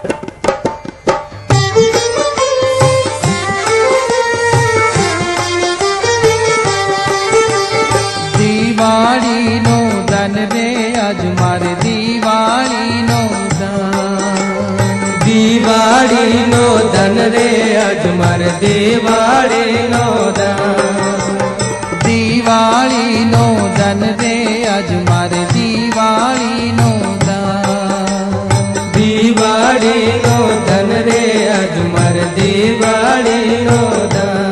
दिवाળી no दान रे आज मारे दिवाળી नो दान। दिवाળી नो दान रे आज मारे दिवाળી नो दान। दिवाળી नो दान रे आज मारे दिवाળી नो दान। दिवाળી नो दान रे आज मारे दिवाળી नो दान।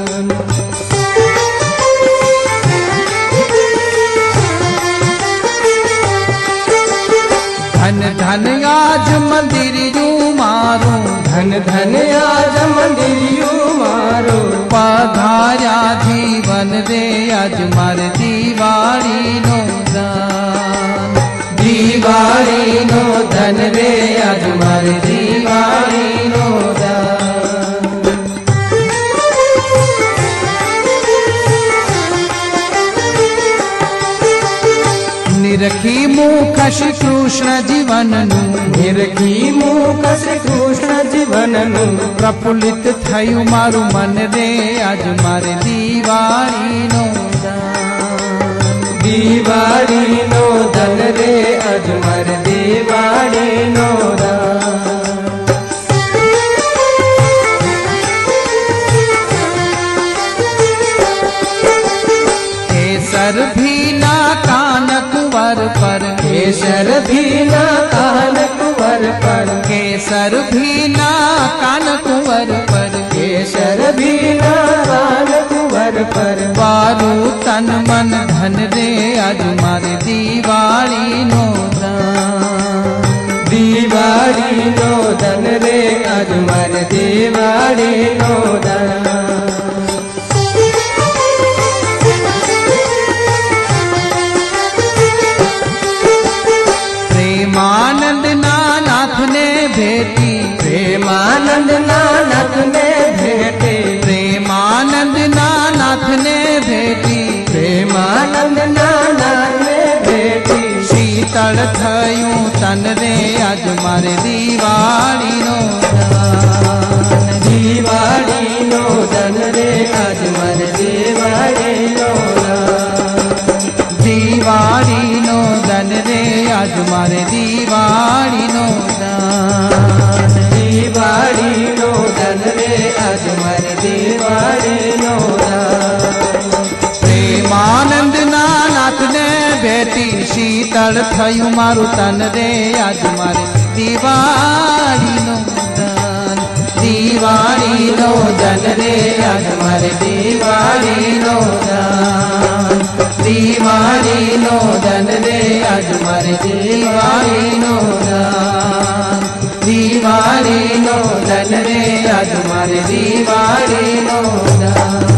धन धन आज मंदिर यू मारो, धन धन आज मंदिर यू मारो। पधार्या जीवन रे आज मारे दिवाળી नो दान। दिवाળી नो दान रे आज मारे दिवाળી नो दान। निरखी मुख श्री कृष्ण जीवन नु, निरखी मुख श्री कृष्ण जीवन नु। प्रफुल्लित थयु मारू मन रे आज मारे दिवाળી नो दान। दिवाળી नो दान रे आज मारे दिवाળી नो दान। केसर भी ना कान कुंवर पर, केसर भी ना कान कुंवर पर। केसर भी ना कान कुंवर पर, केसर भी ना कान कुंवर पर। वारू तन मन धन रे आज मारे दिवाળી नो दान। दिवाળી नो दान रे आज मारे दिवाળી नो दान। प्रेमानंद नाथ ने भेटी, प्रेमानंद नाथ ने भेटे। प्रेमानंद नाथ ने भेटी, प्रेमानंद नाथ ने भेटी। शीतल थयूं तन रे आज मारे दिवाળી नो दान। दिवाળી नो दान रे आज मारे दिवाળી नो दान। दिवाળી नो दान रे आज मारे दिवाળી नो दान। दिवाળી नो दान रे आज मारे दिवाળી नो दान। प्रेमानंद नाथ ने भेटी, शीतल थयु मारू तन रे आज मारे दिवाળી नो दान। दिवाળી नो दान रे आज मारे दिवाળી नो दान। दिवाળી नो दान रे आज मारे दिवाળી नो दान। दिवाળી नो दान रे आज मारे दिवाળી नो दान।